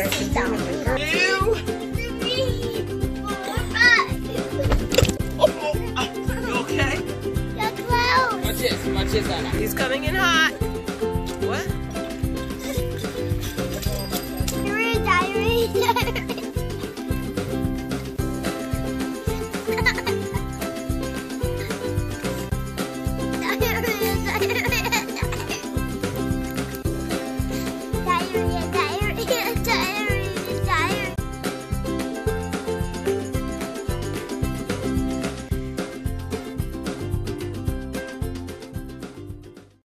here. She's down. You. You okay? Watch this, Anna. He's coming in hot.